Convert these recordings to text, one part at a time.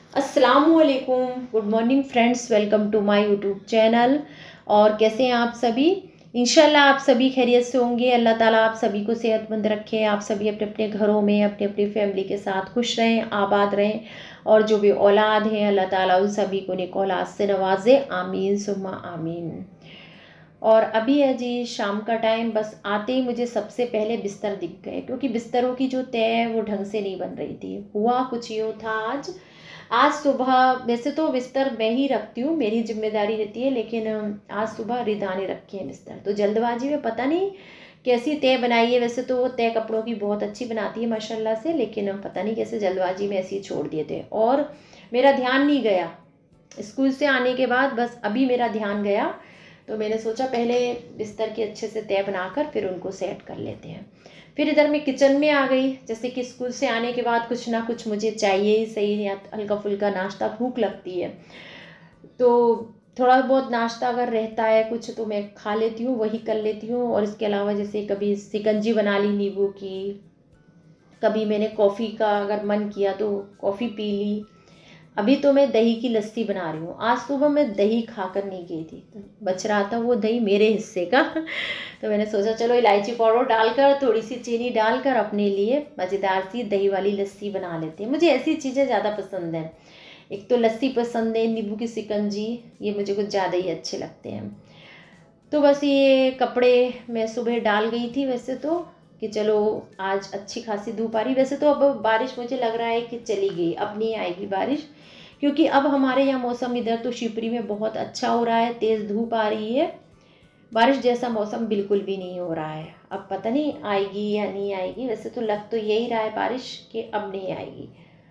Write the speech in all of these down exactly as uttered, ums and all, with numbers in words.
अस्सलामुअलैकुम, good morning friends, welcome to my YouTube channel. और कैसे हैं आप सभी? इंशाल्लाह आप सभी खैरियत से होंगे। अल्लाह ताला आप सभी को सेहतमंद रखे। आप सभी अपने अपने घरों में अपने अपनी फैमिली के साथ खुश रहें, आबाद रहें। और जो भी औलाद हैं अल्लाह ताला उन सभी को नेक औलाद से नवाजे, आमीन सुम्मा आमीन। और अभी है जी शाम का टाइम। बस आते ही मुझे सबसे पहले बिस्तर दिख गए, क्योंकि बिस्तरों की जो तय है वो ढंग से नहीं बन रही थी। हुआ कुछ यूँ था, आज आज सुबह वैसे तो बिस्तर मैं ही रखती हूँ, मेरी जिम्मेदारी रहती है, लेकिन आज सुबह रिदा ने रखे हैं बिस्तर। तो जल्दबाजी में पता नहीं कैसी तय बनाई है। वैसे तो वो तय कपड़ों की बहुत अच्छी बनाती है माशाल्लाह से, लेकिन पता नहीं कैसे जल्दबाजी में ऐसे ही छोड़ दिए थे और मेरा ध्यान नहीं गया। स्कूल से आने के बाद बस अभी मेरा ध्यान गया, तो मैंने सोचा पहले बिस्तर की अच्छे से तय बनाकर फिर उनको सेट कर लेते हैं। फिर इधर मैं किचन में आ गई। जैसे कि स्कूल से आने के बाद कुछ ना कुछ मुझे चाहिए ही सही, या हल्का फुल्का नाश्ता, भूख लगती है तो थोड़ा बहुत नाश्ता अगर रहता है कुछ तो मैं खा लेती हूँ, वही कर लेती हूँ। और इसके अलावा जैसे कभी शिकंजी बना ली नींबू की, कभी मैंने कॉफ़ी का अगर मन किया तो कॉफ़ी पी ली। अभी तो मैं दही की लस्सी बना रही हूँ। आज सुबह मैं दही खाकर नहीं गई थी, तो बच रहा था वो दही मेरे हिस्से का तो मैंने सोचा चलो इलायची पाउडर डालकर, थोड़ी सी चीनी डालकर अपने लिए मज़ेदार सी दही वाली लस्सी बना लेते हैं। मुझे ऐसी चीज़ें ज़्यादा पसंद हैं। एक तो लस्सी पसंद है, नींबू की शिकंजी, ये मुझे कुछ ज़्यादा ही अच्छे लगते हैं। तो बस ये कपड़े मैं सुबह डाल गई थी वैसे तो, कि चलो आज अच्छी खासी धूप आ रही। वैसे तो अब बारिश मुझे लग रहा है कि चली गई, अब नहीं आएगी बारिश, क्योंकि अब हमारे यहाँ मौसम इधर तो शिवपुरी में बहुत अच्छा हो रहा है, तेज़ धूप आ रही है। बारिश जैसा मौसम बिल्कुल भी नहीं हो रहा है। अब पता नहीं आएगी या नहीं आएगी। वैसे तो लग तो यही रहा है बारिश कि अब नहीं आएगी।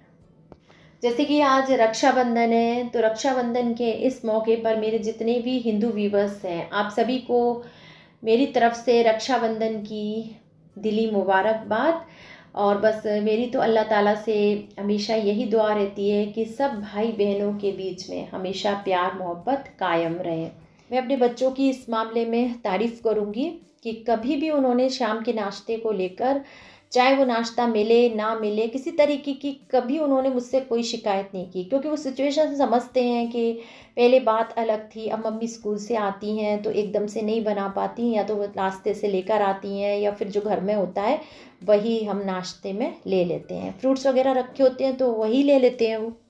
जैसे कि आज रक्षाबंधन है, तो रक्षाबंधन के इस मौके पर मेरे जितने भी हिंदू व्यूवर्स हैं, आप सभी को मेरी तरफ से रक्षाबंधन की दिली मुबारकबाद। और बस मेरी तो अल्लाह ताला से हमेशा यही दुआ रहती है कि सब भाई बहनों के बीच में हमेशा प्यार मोहब्बत कायम रहे। मैं अपने बच्चों की इस मामले में तारीफ़ करूँगी कि कभी भी उन्होंने शाम के नाश्ते को लेकर, चाहे वो नाश्ता मिले ना मिले, किसी तरीके की कभी उन्होंने मुझसे कोई शिकायत नहीं की, क्योंकि वो सिचुएशन समझते हैं कि पहले बात अलग थी। अब मम्मी स्कूल से आती हैं तो एकदम से नहीं बना पाती, या तो वो नाश्ते से लेकर आती हैं या फिर जो घर में होता है वही हम नाश्ते में ले लेते हैं। फ्रूट्स वगैरह रखे होते हैं तो वही ले लेते हैं वो।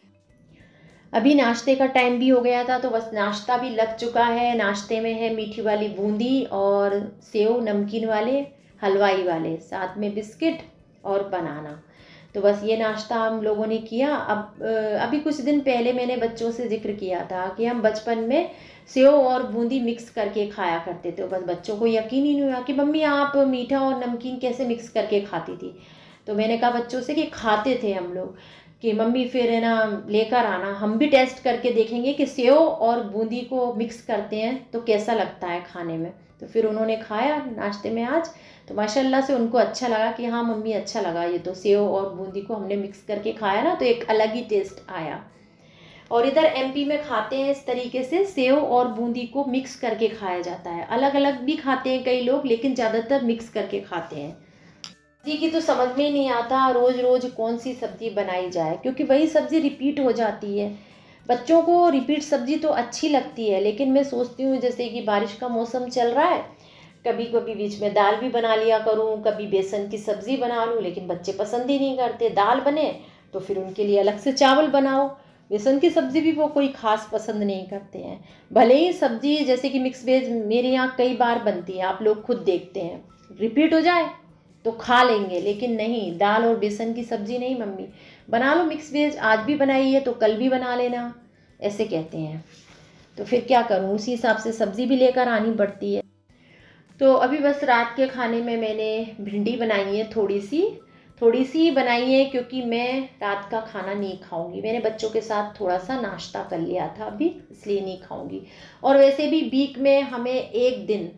अभी नाश्ते का टाइम भी हो गया था, तो बस नाश्ता भी लग चुका है। नाश्ते में है मीठी वाली बूंदी और सेव नमकीन वाले, हलवाई वाले, साथ में बिस्किट और बनाना। तो बस ये नाश्ता हम लोगों ने किया। अब अभी कुछ दिन पहले मैंने बच्चों से जिक्र किया था कि हम बचपन में सेव और बूंदी मिक्स करके खाया करते थे। बस बच्चों को यकीन ही नहीं हुआ कि मम्मी आप मीठा और नमकीन कैसे मिक्स करके खाती थी। तो मैंने कहा बच्चों से कि खाते थे हम लोग, कि मम्मी फिर है ना लेकर आना, हम भी टेस्ट करके देखेंगे कि सेव और बूंदी को मिक्स करते हैं तो कैसा लगता है खाने में। तो फिर उन्होंने खाया नाश्ते में आज, तो माशाल्लाह से उनको अच्छा लगा कि हाँ मम्मी अच्छा लगा, ये तो सेव और बूंदी को हमने मिक्स करके खाया ना तो एक अलग ही टेस्ट आया। और इधर एमपी में खाते हैं इस तरीके से, सेव और बूंदी को मिक्स करके खाया जाता है। अलग अलग भी खाते हैं कई लोग, लेकिन ज़्यादातर मिक्स करके खाते हैं। सब्जी की तो समझ में ही नहीं आता रोज़ रोज़ कौन सी सब्ज़ी बनाई जाए, क्योंकि वही सब्ज़ी रिपीट हो जाती है। बच्चों को रिपीट सब्ज़ी तो अच्छी लगती है, लेकिन मैं सोचती हूँ जैसे कि बारिश का मौसम चल रहा है, कभी कभी बीच में दाल भी बना लिया करूँ, कभी बेसन की सब्ज़ी बना लूँ, लेकिन बच्चे पसंद ही नहीं करते। दाल बने तो फिर उनके लिए अलग से चावल बनाओ, बेसन की सब्ज़ी भी वो कोई ख़ास पसंद नहीं करते हैं। भले ही सब्ज़ी जैसे कि मिक्स वेज मेरे यहाँ कई बार बनती है, आप लोग खुद देखते हैं, रिपीट हो जाए तो खा लेंगे, लेकिन नहीं, दाल और बेसन की सब्ज़ी नहीं मम्मी, बना लो मिक्स वेज, आज भी बनाई है तो कल भी बना लेना, ऐसे कहते हैं। तो फिर क्या करूँ, उसी हिसाब से सब्ज़ी भी लेकर आनी पड़ती है। तो अभी बस रात के खाने में मैंने भिंडी बनाई है, थोड़ी सी थोड़ी सी बनाई है, क्योंकि मैं रात का खाना नहीं खाऊंगी। मैंने बच्चों के साथ थोड़ा सा नाश्ता कर लिया था अभी, इसलिए नहीं खाऊंगी। और वैसे भी वीक में हमें एक दिन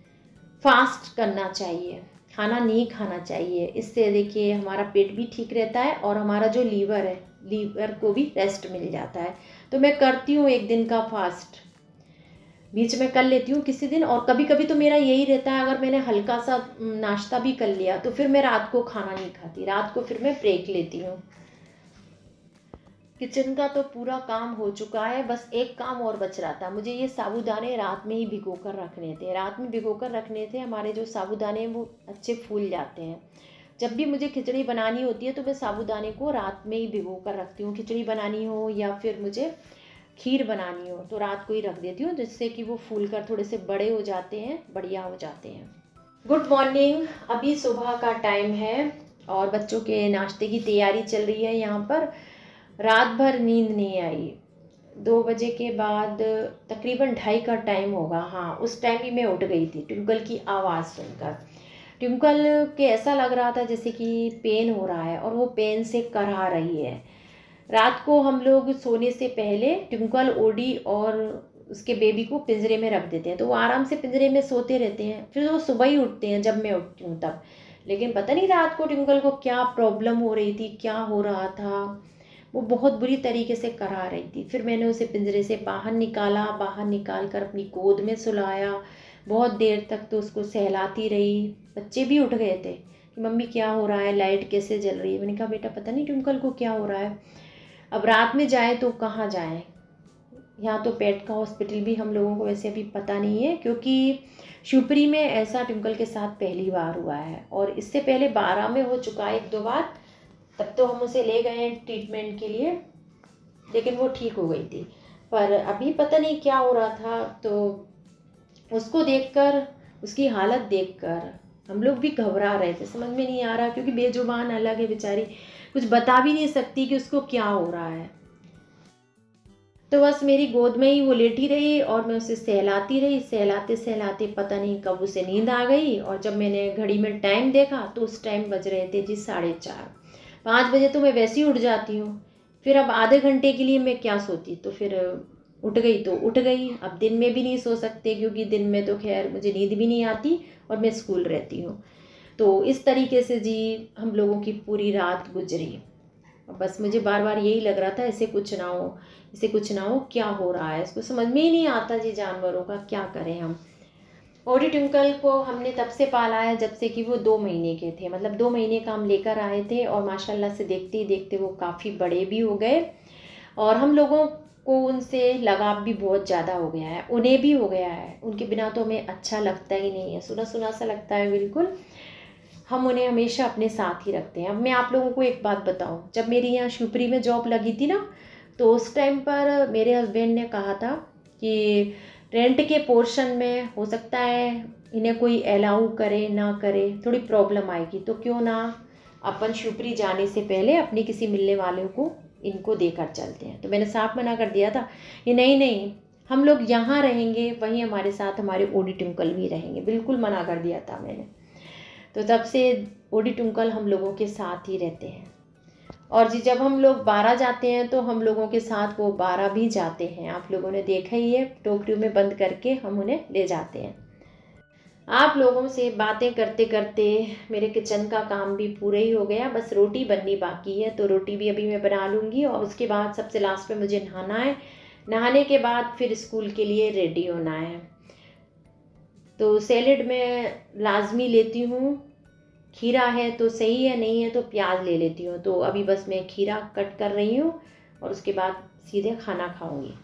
फास्ट करना चाहिए, खाना नहीं खाना चाहिए। इससे देखिए हमारा पेट भी ठीक रहता है और हमारा जो लीवर है, लीवर को भी रेस्ट मिल जाता है। तो मैं करती हूँ एक दिन का फास्ट, बीच में कर लेती हूँ किसी दिन। और कभी कभी तो मेरा यही रहता है, अगर मैंने हल्का सा नाश्ता भी कर लिया तो फिर मैं रात को खाना नहीं खाती, रात को फिर मैं ब्रेक लेती हूँ। किचन का तो पूरा काम हो चुका है, बस एक काम और बच रहा था। मुझे ये साबूदाने रात में ही भिगो कर रखने थे, रात में भिगो कर रखने थे। हमारे जो साबूदाने हैं वो अच्छे फूल जाते हैं। जब भी मुझे खिचड़ी बनानी होती है तो मैं साबूदाने को रात में ही भिगो कर रखती हूँ। खिचड़ी बनानी हो या फिर मुझे खीर बनानी हो तो रात को ही रख देती हूँ, जिससे कि वो फूल कर थोड़े से बड़े हो जाते हैं, बढ़िया हो जाते हैं। Good morning. अभी सुबह का टाइम है और बच्चों के नाश्ते की तैयारी चल रही है। यहाँ पर रात भर नींद नहीं आई। दो बजे के बाद तकरीबन ढाई का टाइम होगा, हाँ उस टाइम ही मैं उठ गई थी ट्विंकल की आवाज़ सुनकर। ट्विंकल के ऐसा लग रहा था जैसे कि पेन हो रहा है और वो पेन से करहा रही है। रात को हम लोग सोने से पहले ट्विंकल, ओडी और उसके बेबी को पिंजरे में रख देते हैं, तो वो आराम से पिंजरे में सोते रहते हैं। फिर वो सुबह ही उठते हैं जब मैं उठती हूँ तब। लेकिन पता नहीं रात को ट्विंकल को क्या प्रॉब्लम हो रही थी, क्या हो रहा था, वो बहुत बुरी तरीके से करा रही थी। फिर मैंने उसे पिंजरे से बाहर निकाला, बाहर निकाल कर अपनी गोद में सुलाया। बहुत देर तक तो उसको सहलाती रही। बच्चे भी उठ गए थे कि मम्मी क्या हो रहा है, लाइट कैसे जल रही है। मैंने कहा बेटा पता नहीं ट्विंकल को क्या हो रहा है। अब रात में जाए तो कहाँ जाएं, यहाँ तो पेट का हॉस्पिटल भी हम लोगों को वैसे अभी पता नहीं है, क्योंकि शिवपुरी में ऐसा ट्विंकल के साथ पहली बार हुआ है और इससे पहले बारह में हो चुका है एक दो बार। तब तो हम उसे ले गए हैं ट्रीटमेंट के लिए, लेकिन वो ठीक हो गई थी। पर अभी पता नहीं क्या हो रहा था। तो उसको देखकर, उसकी हालत देखकर हम लोग भी घबरा रहे थे। समझ में नहीं आ रहा, क्योंकि बेजुबान अलग है बेचारी, कुछ बता भी नहीं सकती कि उसको क्या हो रहा है। तो बस मेरी गोद में ही वो लेटी रही और मैं उसे सहलाती रही। सहलाते सहलाते पता नहीं कब उसे नींद आ गई। और जब मैंने घड़ी में टाइम देखा तो उस टाइम बज रहे थे जी साढ़े चार। पाँच बजे तो मैं वैसे ही उठ जाती हूँ। फिर अब आधे घंटे के लिए मैं क्या सोती, तो फिर उठ गई तो उठ गई। अब दिन में भी नहीं सो सकते, क्योंकि दिन में तो खैर मुझे नींद भी नहीं आती और मैं स्कूल रहती हूँ। तो इस तरीके से जी हम लोगों की पूरी रात गुजरी। बस मुझे बार बार यही लग रहा था ऐसे कुछ ना हो, इसे कुछ ना हो, क्या हो रहा है। इसको समझ में ही नहीं आता जी, जानवरों का क्या करें हम। ओडी ट्विंकल को हमने तब से पाला है जब से कि वो दो महीने के थे। मतलब दो महीने का हम लेकर आए थे और माशाल्लाह से देखते ही देखते वो काफ़ी बड़े भी हो गए और हम लोगों को उनसे लगाव भी बहुत ज़्यादा हो गया है, उन्हें भी हो गया है। उनके बिना तो हमें अच्छा लगता ही नहीं है, सुना सुना सा लगता है बिल्कुल। हम उन्हें हमेशा अपने साथ ही रखते हैं। अब मैं आप लोगों को एक बात बताऊं, जब मेरी यहाँ शिवपुरी में जॉब लगी थी ना, तो उस टाइम पर मेरे हस्बैंड ने कहा था कि रेंट के पोर्शन में हो सकता है इन्हें कोई अलाउ करे ना करे, थोड़ी प्रॉब्लम आएगी, तो क्यों ना अपन शिवपुरी जाने से पहले अपने किसी मिलने वाले को इनको देकर चलते हैं। तो मैंने साफ मना कर दिया था, ये नहीं नहीं हम लोग यहाँ रहेंगे, वहीं हमारे साथ हमारे ओडी ट्विंकल भी रहेंगे, बिल्कुल मना कर दिया था मैंने। तो तब से ओडी ट्विंकल हम लोगों के साथ ही रहते हैं। और जी जब हम लोग बारह जाते हैं तो हम लोगों के साथ वो बारह भी जाते हैं। आप लोगों ने देखा ही है, टोकरियों में बंद करके हम उन्हें ले जाते हैं। आप लोगों से बातें करते करते मेरे किचन का काम भी पूरा ही हो गया। बस रोटी बननी बाकी है, तो रोटी भी अभी मैं बना लूँगी और उसके बाद सबसे लास्ट में मुझे नहाना है। नहाने के बाद फिर स्कूल के लिए रेडी होना है। तो सैलेड में लाजमी लेती हूँ, खीरा है तो सही है, नहीं है तो प्याज ले लेती हूँ। तो अभी बस मैं खीरा कट कर रही हूँ और उसके बाद सीधे खाना खाऊंगी।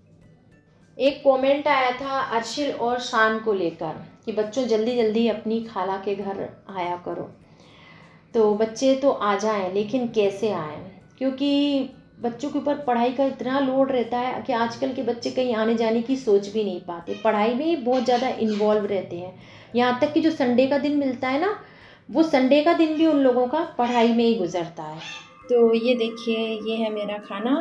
एक कमेंट आया था अर्शिल और शान को लेकर कि बच्चों जल्दी जल्दी अपनी खाला के घर आया करो। तो बच्चे तो आ जाएं, लेकिन कैसे आएँ, क्योंकि बच्चों के ऊपर पढ़ाई का इतना लोड रहता है कि आजकल के बच्चे कहीं आने जाने की सोच भी नहीं पाते, पढ़ाई में ही बहुत ज़्यादा इन्वॉल्व रहते हैं। यहाँ तक कि जो संडे का दिन मिलता है ना, वो संडे का दिन भी उन लोगों का पढ़ाई में ही गुजरता है। तो ये देखिए, ये है मेरा खाना।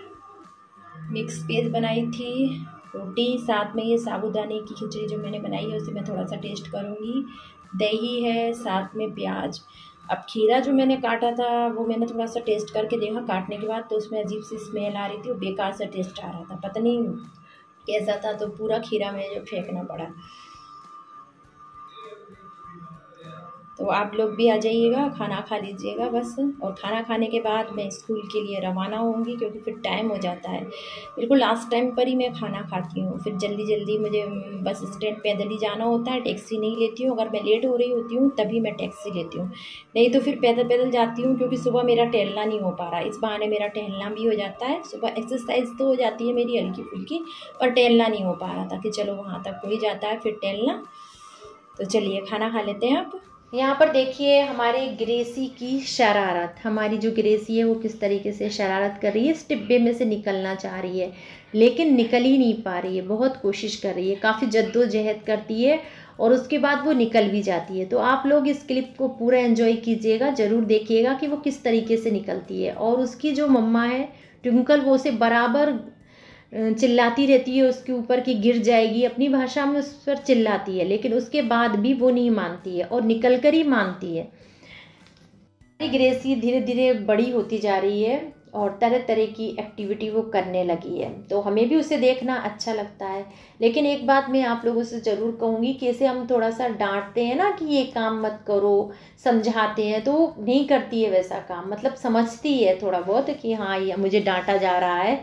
मिक्स वेज बनाई थी, रोटी, साथ में ये साबूदाने की खिचड़ी जो मैंने बनाई है उसे मैं थोड़ा सा टेस्ट करूँगी। दही है, साथ में प्याज। अब खीरा जो मैंने काटा था वो मैंने थोड़ा सा टेस्ट करके देखा काटने के बाद, तो उसमें अजीब सी स्मेल आ रही थी और बेकार सा टेस्ट आ रहा था, पता नहीं कैसा था। तो पूरा खीरा मुझे फेंकना पड़ा। तो आप लोग भी आ जाइएगा, खाना खा लीजिएगा बस। और खाना खाने के बाद मैं स्कूल के लिए रवाना होंगी, क्योंकि फिर टाइम हो जाता है। बिल्कुल लास्ट टाइम पर ही मैं खाना खाती हूँ, फिर जल्दी जल्दी मुझे बस स्टैंड पैदल ही जाना होता है, टैक्सी नहीं लेती हूँ। अगर मैं लेट हो रही होती हूँ तभी मैं टैक्सी लेती हूँ, नहीं तो फिर पैदल पैदल जाती हूँ, क्योंकि सुबह मेरा टहलना नहीं हो पा रहा। इस बहाने मेरा टहलना भी हो जाता है, सुबह एक्सरसाइज तो हो जाती है मेरी हल्की फुल्की, पर टहलना नहीं हो पा रहा था कि चलो वहाँ तक हो ही जाता है फिर टहलना। तो चलिए खाना खा लेते हैं। आप यहाँ पर देखिए हमारे ग्रेसी की शरारत, हमारी जो ग्रेसी है वो किस तरीके से शरारत कर रही है। इस डिब्बे में से निकलना चाह रही है लेकिन निकल ही नहीं पा रही है, बहुत कोशिश कर रही है, काफ़ी जद्दोजहद करती है और उसके बाद वो निकल भी जाती है। तो आप लोग इस क्लिप को पूरा एंजॉय कीजिएगा, ज़रूर देखिएगा कि वो किस तरीके से निकलती है। और उसकी जो मम्मा है ट्विंकल, वो उसे बराबर चिल्लाती रहती है उसके ऊपर कि गिर जाएगी, अपनी भाषा में उस पर चिल्लाती है, लेकिन उसके बाद भी वो नहीं मानती है और निकल कर ही मानती है। ग्रेसी धीरे धीरे बड़ी होती जा रही है और तरह तरह की एक्टिविटी वो करने लगी है, तो हमें भी उसे देखना अच्छा लगता है। लेकिन एक बात मैं आप लोगों से ज़रूर कहूँगी कि इसे हम थोड़ा सा डांटते हैं ना कि ये काम मत करो, समझाते हैं तो वो नहीं करती है वैसा काम, मतलब समझती है थोड़ा बहुत कि हाँ ये मुझे डांटा जा रहा है।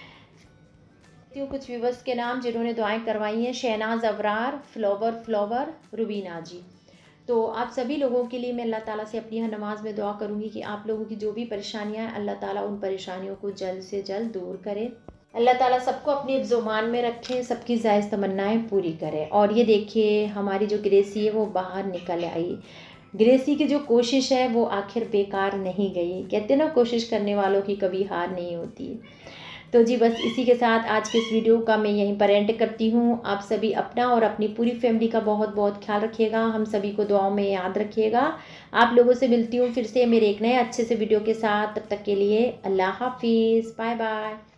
कुछ व्यूवर्स के नाम जिन्होंने दुआएं करवाई हैं, शहनाज अबरार, फ्लावर फ्लावर, रुबीना जी। तो आप सभी लोगों के लिए मैं अल्लाह ताला से अपनी हर नमाज में दुआ करूंगी कि आप लोगों की जो भी परेशानियां हैं अल्लाह ताला उन परेशानियों को जल्द से जल्द दूर करे। अल्लाह ताला सबको अपने ज़ुबान में रखे, सबकी जायज़ तमन्नाएं पूरी करे। और ये देखिए हमारी जो ग्रेसी है वो बाहर निकल आई। ग्रेसी की जो कोशिश है वो आखिर बेकार नहीं गई। कहते ना कोशिश करने वालों की कभी हार नहीं होती। तो जी बस इसी के साथ आज के इस वीडियो का मैं यहीं पर एंड करती हूँ। आप सभी अपना और अपनी पूरी फैमिली का बहुत बहुत ख्याल रखिएगा, हम सभी को दुआओं में याद रखिएगा। आप लोगों से मिलती हूँ फिर से मेरे एक नए अच्छे से वीडियो के साथ, तब तक के लिए अल्लाह हाफिज़, बाय बाय।